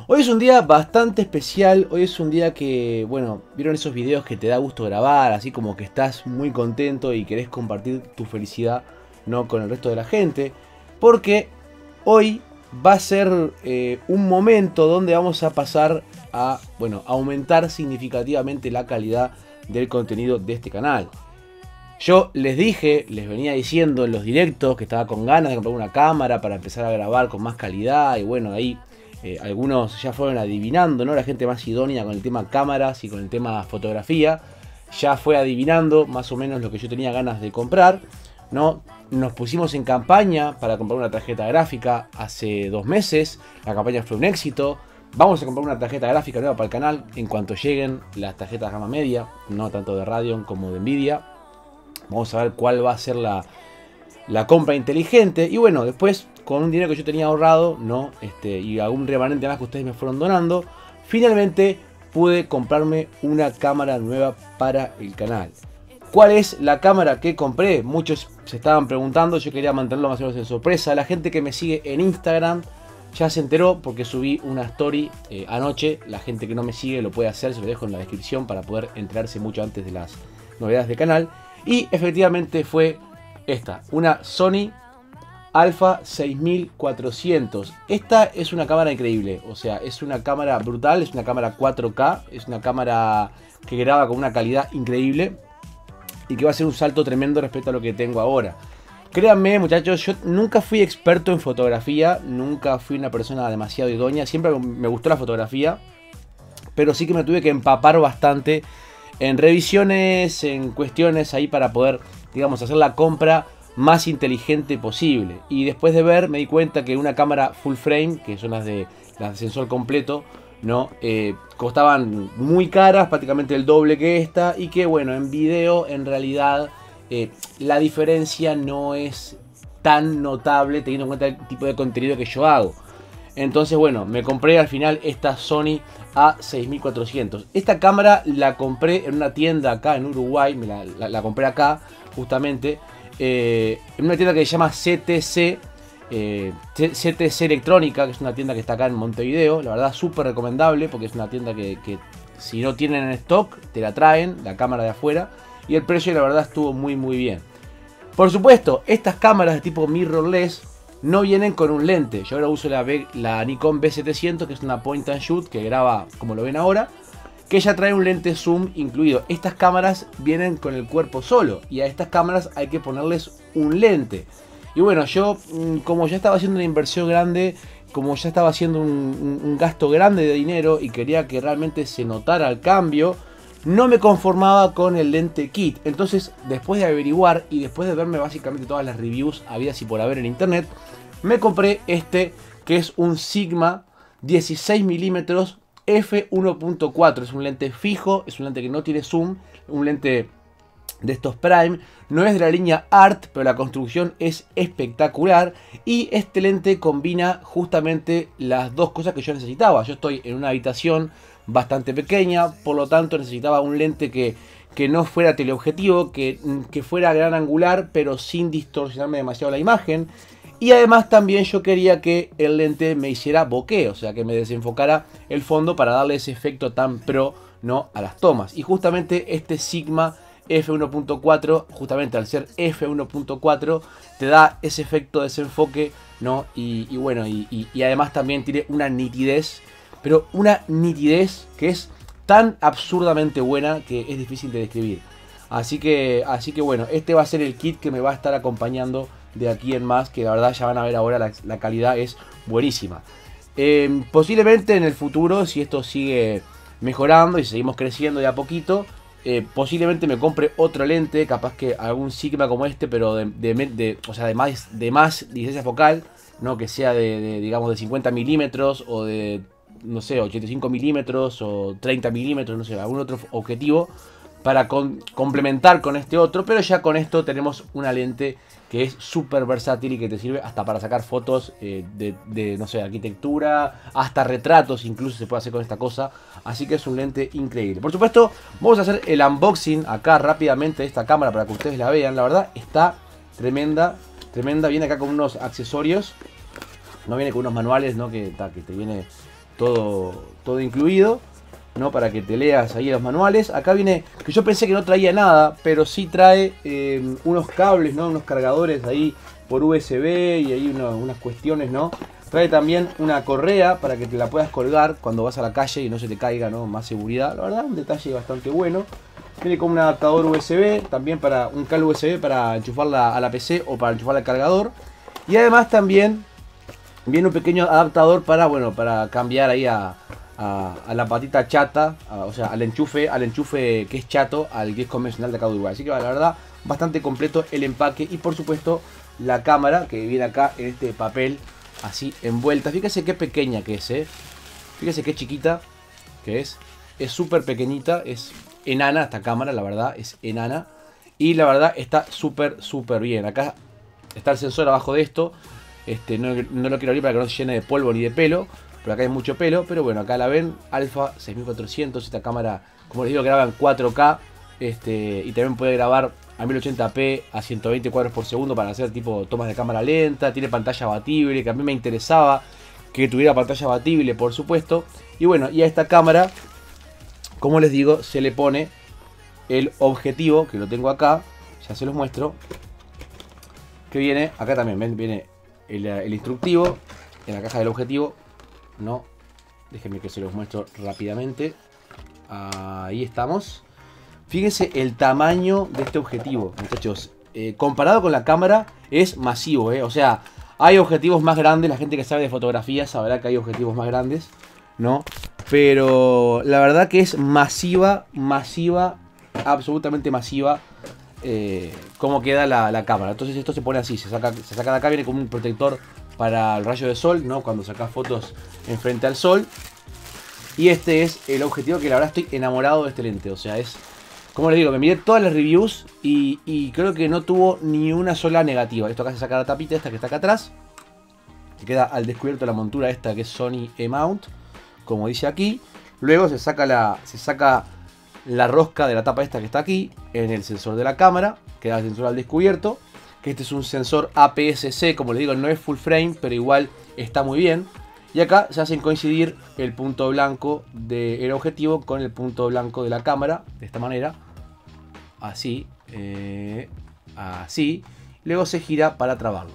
Hoy es un día bastante especial, hoy es un día que, bueno, vieron esos videos que te da gusto grabar, así como que estás muy contento y querés compartir tu felicidad, ¿no?, con el resto de la gente, porque hoy va a ser un momento donde vamos a pasar a, bueno, aumentar significativamente la calidad del contenido de este canal. Yo les dije, les venía diciendo en los directos que estaba con ganas de comprar una cámara para empezar a grabar con más calidad y bueno, ahí algunos ya fueron adivinando, ¿no? La gente más idónea con el tema cámaras y con el tema fotografía ya fue adivinando más o menos lo que yo tenía ganas de comprar, ¿no? Nos pusimos en campaña para comprar una tarjeta gráfica hace 2 meses, la campaña fue un éxito. Vamos a comprar una tarjeta gráfica nueva para el canal en cuanto lleguen las tarjetas gama media, no tanto de Radeon como de Nvidia. Vamos a ver cuál va a ser la compra inteligente. Y bueno, después con un dinero que yo tenía ahorrado, ¿no? Y algún remanente más que ustedes me fueron donando, finalmente pude comprarme una cámara nueva para el canal. ¿Cuál es la cámara que compré? Muchos se estaban preguntando, yo quería mantenerlo más o menos en sorpresa. La gente que me sigue en Instagram ya se enteró porque subí una story anoche. La gente que no me sigue lo puede hacer, se lo dejo en la descripción para poder enterarse mucho antes de las novedades del canal. Y efectivamente fue esta, una Sony Alpha 6400. Esta es una cámara increíble, o sea, es una cámara brutal, es una cámara 4K, es una cámara que graba con una calidad increíble y que va a ser un salto tremendo respecto a lo que tengo ahora. Créanme, muchachos, yo nunca fui experto en fotografía, nunca fui una persona demasiado idónea, siempre me gustó la fotografía, pero sí que me tuve que empapar bastante en revisiones, en cuestiones ahí para poder, digamos, hacer la compra más inteligente posible. Y después de ver me di cuenta que una cámara full frame, que son las de sensor completo, ¿no? Costaban muy caras, prácticamente el doble que esta, y que bueno, en video en realidad la diferencia no es tan notable teniendo en cuenta el tipo de contenido que yo hago. Entonces bueno, me compré al final esta Sony A6400. Esta cámara la compré en una tienda acá en Uruguay, la compré acá justamente, en una tienda que se llama CTC, CTC Electrónica, que es una tienda que está acá en Montevideo. La verdad súper recomendable porque es una tienda que si no tienen en stock te la traen, la cámara de afuera, y el precio la verdad estuvo muy bien. Por supuesto, estas cámaras de tipo mirrorless no vienen con un lente. Yo ahora uso la Nikon B700, que es una point and shoot que graba como lo ven ahora, que ya trae un lente zoom incluido. Estas cámaras vienen con el cuerpo solo y a estas cámaras hay que ponerles un lente. Y bueno, yo como ya estaba haciendo una inversión grande, como ya estaba haciendo un gasto grande de dinero y quería que realmente se notara el cambio, no me conformaba con el lente kit. Entonces, después de averiguar y después de verme básicamente todas las reviews habidas y por haber en internet, me compré este, que es un Sigma 16 mm f1.4. Es un lente fijo, es un lente que no tiene zoom, un lente de estos Prime. No es de la línea Art, pero la construcción es espectacular. Y este lente combina justamente las dos cosas que yo necesitaba. Yo estoy en una habitación bastante pequeña, por lo tanto necesitaba un lente que no fuera teleobjetivo, que fuera gran angular, pero sin distorsionarme demasiado la imagen. Y además también yo quería que el lente me hiciera bokeh, o sea, que me desenfocara el fondo para darle ese efecto tan pro, ¿no?, a las tomas. Y justamente este Sigma f1.4, justamente al ser f1.4, te da ese efecto de desenfoque, ¿no? Y bueno, y además también tiene una nitidez, pero una nitidez que es tan absurdamente buena que es difícil de describir. Así que bueno, este va a ser el kit que me va a estar acompañando de aquí en más, que la verdad ya van a ver ahora la calidad es buenísima. Posiblemente en el futuro, si esto sigue mejorando y seguimos creciendo de a poquito, posiblemente me compre otro lente, capaz que algún Sigma como este, pero o sea, de más distancia focal, no que sea digamos de 50 milímetros o de, no sé, 85 milímetros o 30 milímetros, no sé, algún otro objetivo para complementar con este otro, pero ya con esto tenemos una lente que es súper versátil y que te sirve hasta para sacar fotos no sé, arquitectura, hasta retratos incluso se puede hacer con esta cosa, así que es un lente increíble. Por supuesto, vamos a hacer el unboxing acá rápidamente de esta cámara para que ustedes la vean. La verdad está tremenda, viene acá con unos accesorios, no viene con unos manuales, ¿no? que te viene todo incluido, ¿no? Para que te leas ahí los manuales. Acá viene, que yo pensé que no traía nada, pero sí trae unos cables, ¿no? Unos cargadores ahí por USB y ahí unas cuestiones, ¿no? Trae también una correa para que te la puedas colgar cuando vas a la calle y no se te caiga, ¿no? Más seguridad. La verdad, un detalle bastante bueno. Viene con un adaptador USB, también para un cable USB para enchufarla a la PC o para enchufarla al cargador. Y además también viene un pequeño adaptador para, bueno, para cambiar ahí a la patita chata, o sea, al enchufe que es chato, al que es convencional de acá de Uruguay. Así que la verdad, bastante completo el empaque y por supuesto la cámara que viene acá en este papel así envuelta. Fíjese qué pequeña que es, fíjese qué chiquita que es súper pequeñita, es enana esta cámara, la verdad, es enana. Y la verdad está súper bien. Acá está el sensor abajo de esto. No lo quiero abrir para que no se llene de polvo ni de pelo. Pero acá hay mucho pelo. Pero bueno, acá la ven. Alpha 6400. Esta cámara, como les digo, graba en 4K. Y también puede grabar a 1080p a 120 cuadros por segundo para hacer tipo tomas de cámara lenta. Tiene pantalla abatible, que a mí me interesaba que tuviera pantalla abatible, por supuesto. Y bueno, y a esta cámara, como les digo, se le pone el objetivo, que lo tengo acá, ya se los muestro, que viene, acá también, ¿ven? Viene el instructivo en la caja del objetivo, no, déjenme que se los muestro rápidamente, ahí estamos. Fíjense el tamaño de este objetivo, muchachos, comparado con la cámara es masivo, o sea, hay objetivos más grandes, la gente que sabe de fotografía sabrá que hay objetivos más grandes, ¿no? Pero la verdad que es masiva, absolutamente masiva, cómo queda la cámara. Entonces esto se pone así, se saca de acá, viene como un protector para el rayo de sol, ¿no? Cuando sacas fotos enfrente al sol. Y este es el objetivo que la verdad estoy enamorado de este lente. O sea, es, como les digo, me miré todas las reviews y creo que no tuvo ni una sola negativa. Esto acá se saca la tapita esta que está acá atrás. Que queda al descubierto la montura esta que es Sony E-Mount, como dice aquí. Luego se saca la rosca de la tapa esta que está aquí en el sensor de la cámara, queda el sensor al descubierto, que este es un sensor APS-C, como les digo, no es full frame, pero igual está muy bien. Y acá se hacen coincidir el punto blanco del objetivo con el punto blanco de la cámara, de esta manera, así, así. Luego se gira para trabarlo.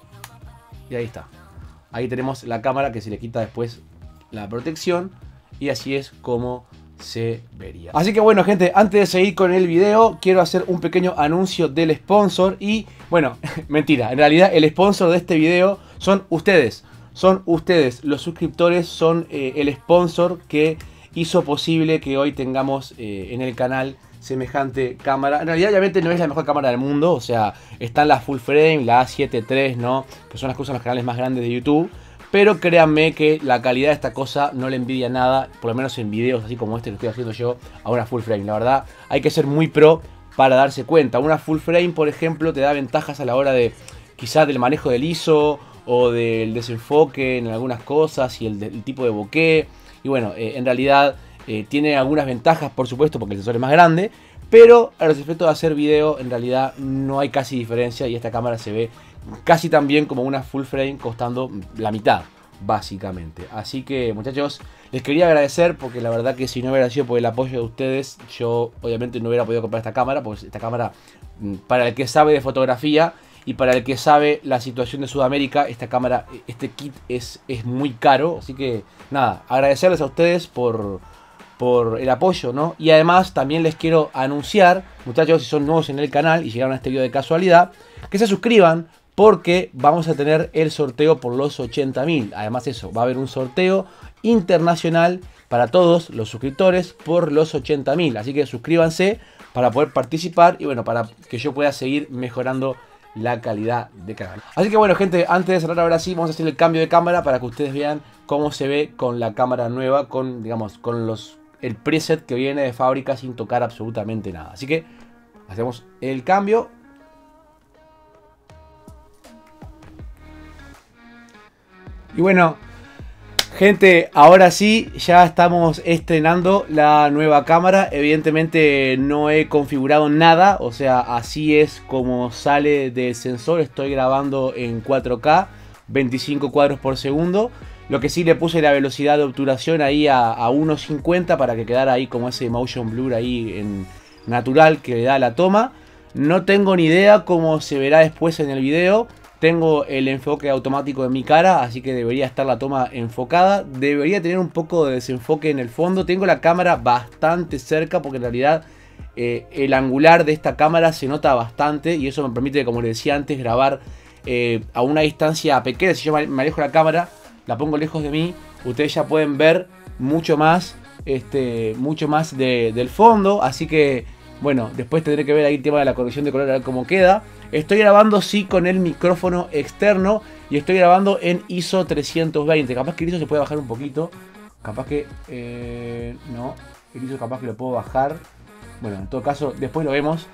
Y ahí está. Ahí tenemos la cámara que se le quita después la protección y así es como se vería. Así que bueno, gente, antes de seguir con el video quiero hacer un pequeño anuncio del sponsor. Y bueno, mentira, en realidad el sponsor de este video son ustedes. Son ustedes, los suscriptores son el sponsor que hizo posible que hoy tengamos en el canal semejante cámara. En realidad obviamente no es la mejor cámara del mundo, o sea, están las full frame, la A7 III, ¿no? Que son las que usan los canales más grandes de YouTube. Pero créanme que la calidad de esta cosa no le envidia nada, por lo menos en videos así como este que estoy haciendo yo, a una full frame. La verdad, hay que ser muy pro para darse cuenta. Una full frame, por ejemplo, te da ventajas a la hora de quizás del manejo del ISO o del desenfoque en algunas cosas y el tipo de bokeh. Y bueno, en realidad tiene algunas ventajas, por supuesto, porque el sensor es más grande. Pero a los efectos de hacer video, en realidad no hay casi diferencia y esta cámara se ve casi tan bien como una full frame, costando la mitad, básicamente. Así que, muchachos, les quería agradecer porque la verdad que si no hubiera sido por el apoyo de ustedes, yo obviamente no hubiera podido comprar esta cámara, porque esta cámara, para el que sabe de fotografía y para el que sabe la situación de Sudamérica, esta cámara, este kit es muy caro. Así que, nada, agradecerles a ustedes por el apoyo, ¿no? Y además también les quiero anunciar, muchachos, si son nuevos en el canal y llegaron a este video de casualidad, que se suscriban porque vamos a tener el sorteo por los 80.000. Además eso, va a haber un sorteo internacional para todos los suscriptores por los 80.000. Así que suscríbanse para poder participar y bueno, para que yo pueda seguir mejorando la calidad de canal. Así que bueno, gente, antes de cerrar ahora sí, vamos a hacer el cambio de cámara para que ustedes vean cómo se ve con la cámara nueva, con, digamos, con el preset que viene de fábrica sin tocar absolutamente nada. Así que hacemos el cambio. Y bueno, gente, ahora sí, ya estamos estrenando la nueva cámara. Evidentemente no he configurado nada, o sea, así es como sale del sensor. Estoy grabando en 4K, 25 cuadros por segundo. Lo que sí le puse la velocidad de obturación ahí a 1.50 para que quedara ahí como ese motion blur ahí en natural que le da la toma. No tengo ni idea cómo se verá después en el video. Tengo el enfoque automático de mi cara, así que debería estar la toma enfocada. Debería tener un poco de desenfoque en el fondo. Tengo la cámara bastante cerca porque en realidad el angular de esta cámara se nota bastante. Y eso me permite, como les decía antes, grabar a una distancia pequeña. Si yo me alejo la cámara, la pongo lejos de mí, ustedes ya pueden ver mucho más del fondo. Así que bueno, después tendré que ver ahí el tema de la corrección de color, a ver cómo queda. Estoy grabando sí con el micrófono externo y estoy grabando en ISO 320. Capaz que el ISO se puede bajar un poquito. Capaz que no, el ISO capaz que lo puedo bajar. Bueno, en todo caso, después lo vemos.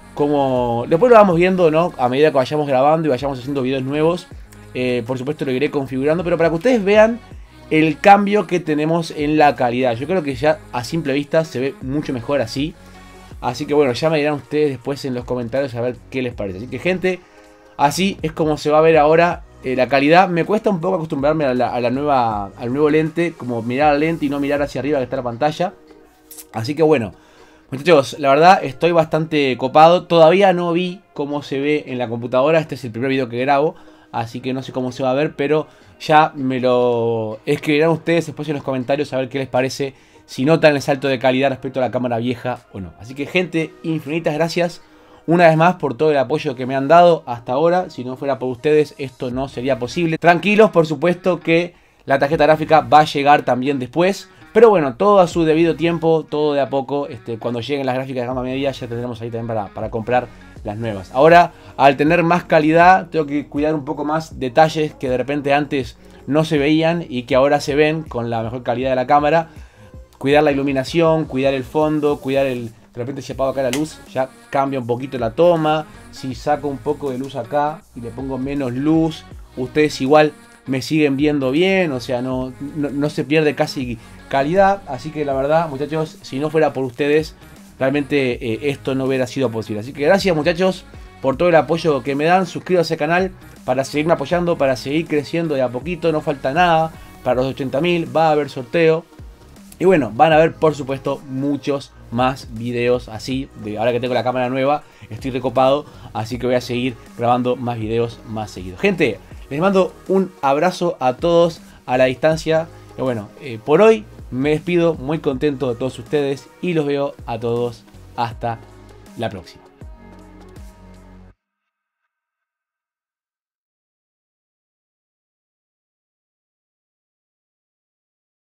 Después lo vamos viendo, ¿no? A medida que vayamos grabando y vayamos haciendo videos nuevos. Por supuesto lo iré configurando, pero para que ustedes vean el cambio que tenemos en la calidad. Yo creo que ya a simple vista se ve mucho mejor así. Así que bueno, ya me dirán ustedes después en los comentarios a ver qué les parece. Así que gente, así es como se va a ver ahora la calidad. Me cuesta un poco acostumbrarme al nuevo lente, como mirar al lente y no mirar hacia arriba que está la pantalla. Así que bueno, muchachos, la verdad estoy bastante copado. Todavía no vi cómo se ve en la computadora. Este es el primer video que grabo, así que no sé cómo se va a ver, pero ya me lo escribirán ustedes después en los comentarios a ver qué les parece, si notan el salto de calidad respecto a la cámara vieja o no. Así que gente, infinitas gracias una vez más por todo el apoyo que me han dado hasta ahora. Si no fuera por ustedes esto no sería posible. Tranquilos, por supuesto que la tarjeta gráfica va a llegar también después. Pero bueno, todo a su debido tiempo, todo de a poco. Cuando lleguen las gráficas de gama media ya tendremos ahí también para comprar las nuevas. Ahora, al tener más calidad, tengo que cuidar un poco más detalles que de repente antes no se veían y que ahora se ven con la mejor calidad de la cámara. Cuidar la iluminación, cuidar el fondo, cuidar de repente si apago acá la luz, ya cambia un poquito la toma. Si saco un poco de luz acá y le pongo menos luz, ustedes igual me siguen viendo bien, o sea, no se pierde casi calidad. Así que la verdad, muchachos, si no fuera por ustedes, realmente esto no hubiera sido posible. Así que gracias, muchachos, por todo el apoyo que me dan. Suscríbanse al canal para seguirme apoyando, para seguir creciendo de a poquito. No falta nada, para los 80.000 va a haber sorteo. Y bueno, van a ver por supuesto muchos más videos así. Ahora que tengo la cámara nueva, estoy recopado, así que voy a seguir grabando más videos más seguidos. Gente, les mando un abrazo a todos a la distancia. Y bueno, por hoy me despido muy contento de todos ustedes y los veo a todos hasta la próxima.